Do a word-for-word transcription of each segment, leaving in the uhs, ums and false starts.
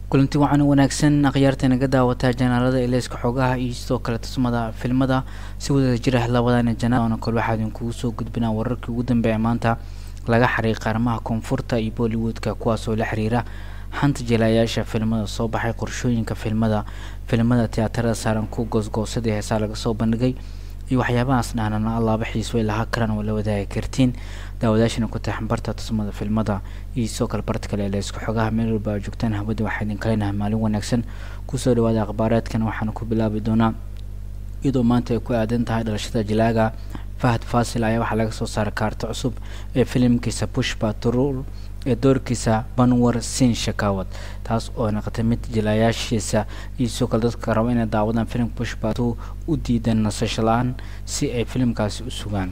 kulanti waxaan wanaagsan akhyaarta naga daawata janaalada ilayska xogaha iyo sidoo kale tusmada filmada si wada jir ah labadana janaal kale waxa idin kugu soo gudbinaa wararkii ugu dambeeyay maanta laga xariiqay qaarmaha koonfurta iyo Bollywoodka kuwaas oo la xiriira xanta jilayaasha filmada soo baxay qorshooyinka filmada filmada tiyaatarada saaran ku goosgoosada heesaa laga soo bandhigay iyo waxyaabahaas dhaanana Allah bixiis way laha karan wala wadaagi kartiin daawadaashina ku taxambarta tusmada filmada iyo soo kale barta kale ee isku xogaha meel walba joogtaan hawada waxa idin kaleena maalin wanaagsan ku soo dhawaada akhbaareedkan waxaan ku bilaabi doonaa iyadoo maanta ay ku aadan tahay dhalashada jilaaga Fahad Faasil ayaa waxa laga soo saaray kaarta cusub ee filimkiisa Pushpa two ee doorkiisa Banwar Singh Shekhawat taas oo noqotay mid jilayaashiisa iyo soo kale dadka raba inay daawadaan filimka Pushpa two u diidan nasasho la'aan si ay filimkaasi u sugaan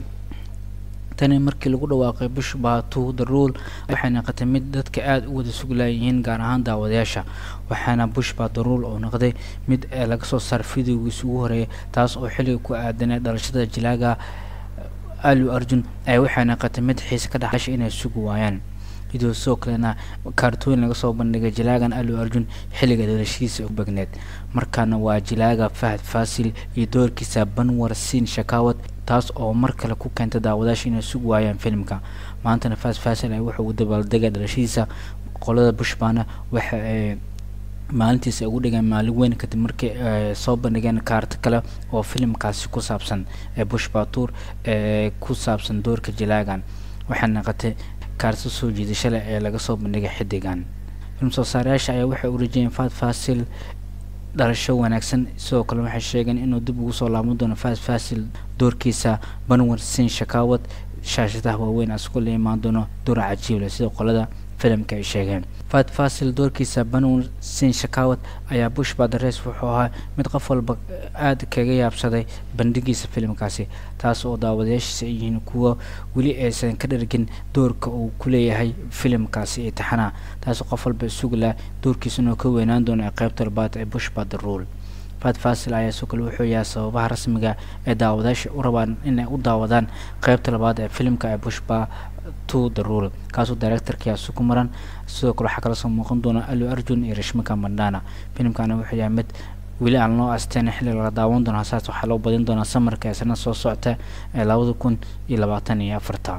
tani markii lagu dhawaaqay Pushpa two The Rule waxay noqotay mid dadka aad u wada suglayeen gaar ahaan daawadayaasha waxaana Pushpa The Rule oo noqday mid laga soo saaray fiidiyowgiisa ugu horeeyay taas oo xilli ku aadan dhalashada jilaaga Allu Arjun ay waxay noqotay mid xiis ka dhaxashay inay sugu waayaan idoo soo kalena kaartoon laga soo bandhigay jilaagan Allu Arjun xilliga dhalashiisa u bagneed markaana waa jilaaga Fahad Faasil iyo doorkiisa Banwar Singh Shekhawat taas oo mar kale ku keentay daawadayaasha inay sugu waayaan filimka maantana Fahad Faasil ay wuxuu u dabaaldegay dhalashiisa qolada Pushpana waxa ay maalintiisa ugu dhigan maalin weyn kadib markii soo bandhigeen kaarta kale oo filimkaasi ku saabsan ee Pushpa two ee ku saabsan doorka jilaagan waxaana noqotay kaarta soo jiidasho leh ee laga soo bandhigay xidigan film soo saarayaasha ayaa waxay u rajeen Fahad Faasil dhalasho wanaagsan sidoo kale waxay sheegeen inuu dib ugu soo laaban doono Fahad Faasil doorkiisa Banwar Singh Shekhawat shaashadaha waaweyn asku leeyamaan doono door cajiib leh sida qolada filimka ay sheegeen Fahad Faasil doorkiisa Banwar Singh Shekhawat ayaa Pushpa The Race wuxuu ahaa mid qof walba aad kaga yaabsaday bandhigiisa filimkaasi taas oo daawadayaashiisa yihiin kuwa wali aysan ka dhargin doorka uu ku leeyahay filimkaasi ee taxana taas oo qof walba sugla doorkiisa inuu ka weynaan doono qaybta labaad ee Pushpa The Rule Fahad Faasil ayaa soo kale wuxuu yahay sababaha rasmiga ee daawadayaasha u rabaan inay u daawadaan qaybta labaad ee filimka ee Pushpa two The Rule kaasoo directorkiisu ku maran sidoo kale waxa kala soo muuqan doona Allu Arjun iyo Rashmika Mandanna filimkana wuxuu yahay mid wili aan loo asteen xilli la daawan doono hasaas waxa loo badin doona samarka sanad soo socota ee laba kun iyo labaatan iyo afar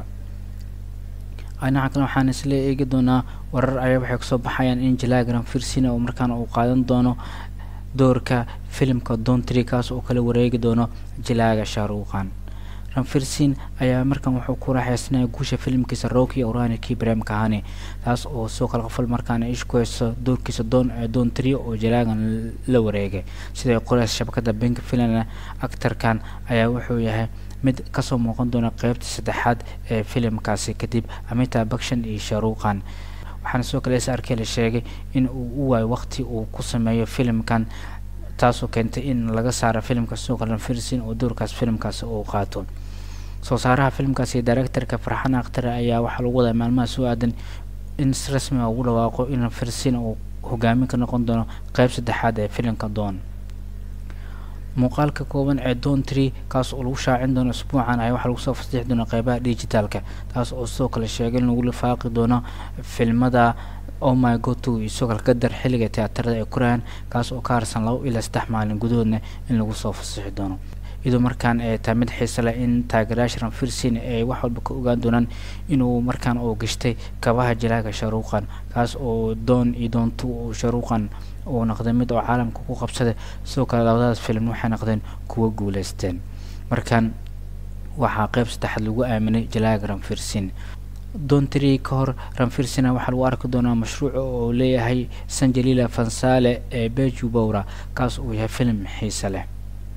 ana kale waxaan isla eegi doonaa warar ay waxay kusoo baxayaan in jilaagan firsina oo markaan uu qaadan doono doorka filimka Don three kaas oo kala wareegi doono jilaaga Shah Rukh Khan Ranfirsin ayaa markan wuxuu ku raaxaysnaa guusha filimkiisa Rocky Orani ki Prem Kahani taas oo soo kala qofal markaan ay isku hayso doorkiisa Don Don three oo jilaagan la wareegay sida qoraas shabakada Pink Film actor-kan ayaa wuxuu yahay mid ka soo muuqan doona qaybta saddexaad ee filimkaasi kadib Amitabh Bachchan iyo Shah Rukh Khan waxaan soo kale arkay la sheegay in uu u waay waqti uu ku sameeyo filimkan taasoo keentay in laga saaro filimka soo kale Ranfirsin oo doorkaas filimkaas uu qaato soo saaraha filimkaasi directorka Farhan Akhtar ayaa waxa lagu wadaa maalmaha soo aadan in si rasmi ah ugu dhawaaqo in Ranfirsin uu hogaamin ka noqon doono qayb saddexaad ee filimka Don muuqaalka kooban ee Don three kaas oo lagu shaacin doono usbuucan ay waxa lagu soo fasaxay doona qaybaha digitalka taas oo soo kale sheegay in lagu lifaaqi doono filmada Oh My God two isoo kale qadar xilliga tiyaatarada ee Quraan kaas oo ka harsan labo ilaa saddex maalin gudahoodna in lagu soo fasaxi doono idoo markaan ee tamid xiiso leh in taageerayaasha Ranfirsin ay wax walba ka ogaan doonaan inuu markaan oo gashtay kabaha jilaaga Shah Rukh Khan kaas oo Don iyo Don two oo Shah Rukh Khan oo noqday mid oo caalamka ku qabsaday soo kale labadaas filim waxay noqdeen kuwa guuleysteen markaan waxa qayb saddexaad lagu aaminay jilaaga Ranfirsin Don three ka hor Ranfirsin waxa lagu arki doonaa mashruuc oo leeyahay Sanjay Leela Bhansali ee Biju Bawra kaas oo yahay filim xiiso leh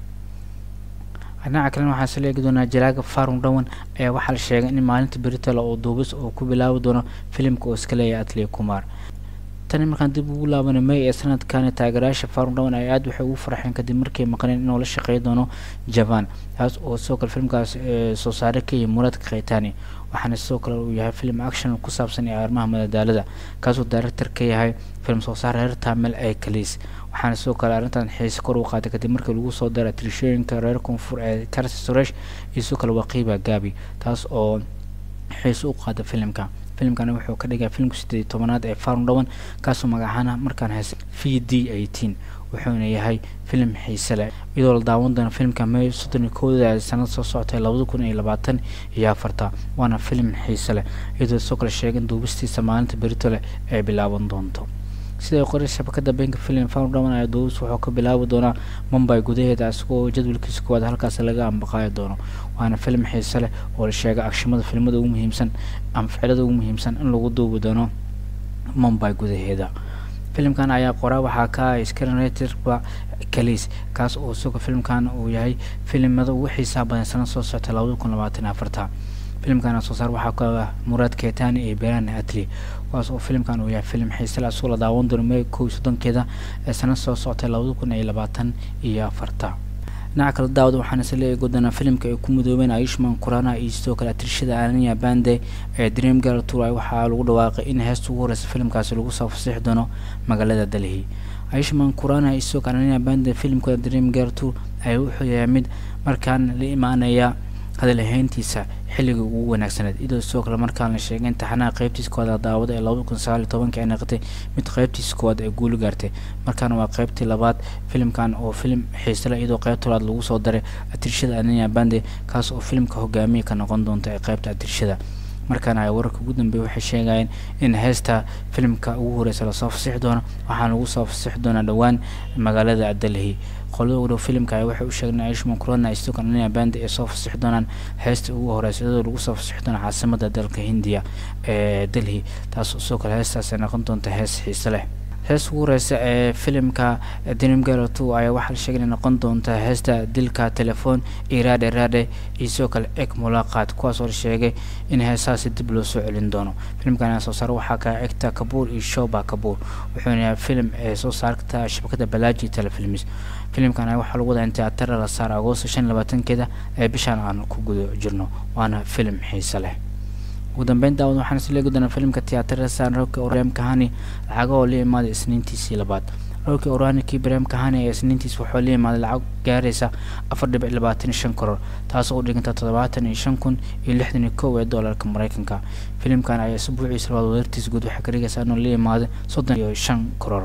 ana kale waxa soo leegi doonaa jilaaga Farun Dhawan ee waxa la sheegay in maalinta Britala oo duubis oo ku bilaabi doono filimka oo iska leeyahay Atley Kumar tani markaan dib ugu laabanay May ee sanadkan taageerayaasha Farun Dhawan ay aad waxay ugu farxeen kadib markii maqleen inuu la shaqeeyo doono Javan taas oo soo kale filimkaas soo saaray kay Murad Khaytani waxaana soo kale uu yahay film action ku saabsan ee arrimaha madadaalada kaasoo director ka yahay film soo saar reer Tamil ee Kalis waxaana soo kale arintan xiis kor u qaaday kadib markii lagu soo daray trishooyinka reer koonfur ee Karsi Suresh iyo soo kale Waqiba Gabi taas oo xiis u qaaday filimka filimkan wuxuu ka dhigay filimka siddeed iyo tobanaad ee Farm Down kaasoo magacaana markaan haysta V D eighteen wuxuuna yahay filim xiiso leh iyadoo la daawan doono filimka May soddon iyo kow ee sanad soo socotay laba kun iyo labaatan iyo afar waana filim xiiso leh iyadoo soo kala sheegay duubistiisa maalinta berito leh ee bilaaban doonto sida qoray shabakada beenka film Farm Down ay duubis wuxuu ka bilaabi doonaa Mumbai gudaheeda asagoo jadwalkiisa koowaad halkaas laga ambaqayo doono waana filim xiiso leh oo la sheegay akshamada filimada ugu muhiimsan ama ficilada ugu muhiimsan in lagu duubi doono Mumbai gudaheeda filimkan ayaa qoraa waxaa ka screenwriter ba Kalis kaas oo soo filimkan uu yahay filimada ugu xiisaha badan sanad soo socotay laba kun iyo labaatan iyo afar filimkan soo saar waxaa ka Murad Keitany iyo Beran Atli waas oo filimkan uu yahay filim xiiso leh oo la daawan doono May kow iyo soddon-keeda ee sanad soo socotay laba kun iyo labaatan iyo afar dhinaca kale daawada waxaan isla eegi doonaa filimka ay ku midoobeen Ayushmann Khurrana iyo sidoo kale tirshada Ananya Pandey ee Dream Girl Tour ay waxaa lagu dhawaaqay in heesta ugu horeysa filimkaasi lagu soo fasaxi doono magaalada Delhi Ayushmann Khurrana iyo sidoo kale Ananya Pandey filimka Dream Girl Tour ay wuxuu yahay mid markaan la imaanaya hadal ahaantiisa xilliga ugu wanaagsaneed idoo soo kale markaan la sheegay imtixaanaha qaybtiisa koowaad daawada ee laba kun iyo sagaal iyo toban ay noqotay mid qaybtiisa koowaad ay guul gaartay markaan waa qaybtii labaad filimkan oo filim xiiso leh idoo qaybta labaad lagu soo daray atirshada Ananya Pandey kaas oo filimka hogaamiye ka noqon doonta ee qaybta atirshada markaan ay wararka ugu dambeeyay waxay sheegayeen in heesta filimka ugu horeysa la soo fasaxi doono waxaan lagu soo fasaxi doonaa dhawaan magaalada Delhi qolada filimka ay waxay u sheegeen Ayushmann Khurrana iyo Ananya Pandey ay soo fasaxi doonaan heesta ugu horeysa iyadoo lagu soo fasaxi doono caasimadda dalka Hindiya ee Delhi taas oo soo kale heestaas ay noqon doonta hees xiiso leh heesta ugu horeysa ee filimka Dream Girl Tour ayaa waxaa la sheegay in noqon doonta heesta dilka telefoon iraade raade iyo sidoo kale eg mulaqaad kuwaas oo la sheegay in heesaasi dib loo soo celin doono filimkan soo saar waxaa ka Ekta Kapoor iyo Shobha Kapoor wuxuuna yahay filim ee soo saarta shabakada Balaji Telefilms filimkan waxaa lagu wadaa in tiyaatarada la saaro Agoosto shan iyo labaatan-keeda ee bishan aan ku gudo jirno waana filim xiiso leh ugu dambeyn daawad waxaan isla eegi doonaa filimka tiyaatarada saan Rocky Oram Kahani lacag oo la imaaday isniintiisii labaad Rocky Oram Oram Kahani ee isniintiis wuxuu la imaaday lacag gaaraysa afar dhibic labaatan iyo shan karoor taas oo u dhiganta toddobaatan iyo shan kun iyo lixdan iyo kow ee doolarka Mareykanka filimkan ayaa isbuuciisa labaad wadartiisa guud waxa ka dhigaysa inuu la imaaday soddon iyo shan karoor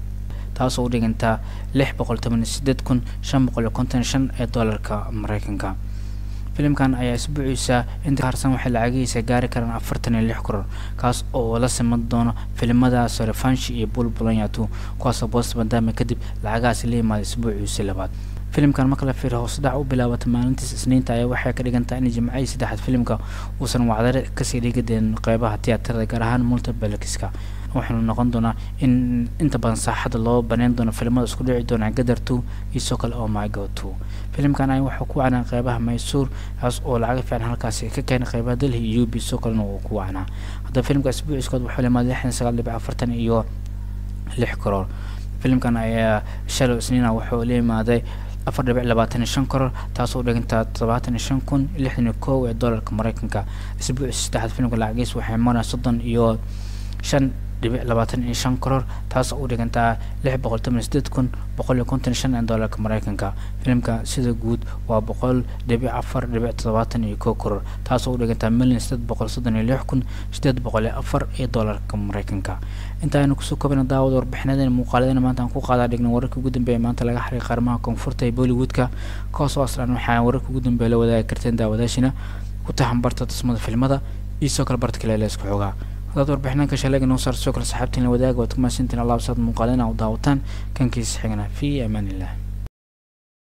taas oo u dhiganta lix boqol toban iyo siddeed kun shan boqol iyo konton iyo shan ee doolarka Mareykanka filimkan ayaa isbuuciisa inta harsan waxay lacagiisa gaari karaan afartan iyo lix karoor kaas oo la siman doono filimada Revanche iyo Bulbulanya two kuwaas oo boos bandama kadib lacagaas la imaaday isbuuciisa labaad filimkan marka la fiiriyo hoos dhac u bilaabatay maalintiisa isniinta ayaa waxay ka dhigan tahay in jimcaha saddexaad filimka uusan wacdare ka sii dhigideen qaybaha tiyaatarada gaar ahaan multiplex-ka waxaanu noqon doonaa in inta badan saaxada loo baneen doono filimada isku dhici doona Gadar two iyo soo kale Oh My God two filimkan ay wuxuu ku wacnaa qaybaha Mysore kaas oo lacag fiican halkaas ka keenay qaybaha Delhi iyo U B soo kale uu ku wacnaa hadda filimka isbuuciiskood wuxuu leeyahay lixdan iyo sagaal dhibic afartan iyo lix karoor filimkan ayaa shalo isniina wuxuu leeyahay afar dhibic labaatan iyo shan karoor taas oo dhiganta toddobaatan iyo shan kun lixdan iyo kow ee doolarka Mareykanka isbuuciisa saddexaad filimka lacagiisa waxay maraysaa soddon iyo shan dhibic labaatan iyo shan karoor taas oo u dhiganta lix boqol toban iyo siddeed kun boqol iyo konton iyo shan ee doolarka Mareykanka filimka sida guud waa boqol dhibic afar dhibic toddobaatan iyo kow karoor taas oo u dhiganta milyan siddeed boqol soddon iyo lix kun siddeed boqol iyo afar ee doolarka Mareykanka inta aynu kusoo koobnay daawada warbixinadeena muuqaaladeena maanta aan ku qaadaa dhignay wararka ugu dambeeyay maanta laga xariiqay qaarmaha koonfurta ee Bollywoodka kaas oo aslan waxaan wararka ugu dambeeyay la wadaagi karteen daawadaashina ku tahan barta tusmada filmada iyo soo kale barta kale leesku xogaa هذا وربحنا كشلاقي نوصل شكر صاحبتين الوداع وتكمل سنتين الله وصاد مقالنا وداوتان كان كيس حقنا في أمان الله.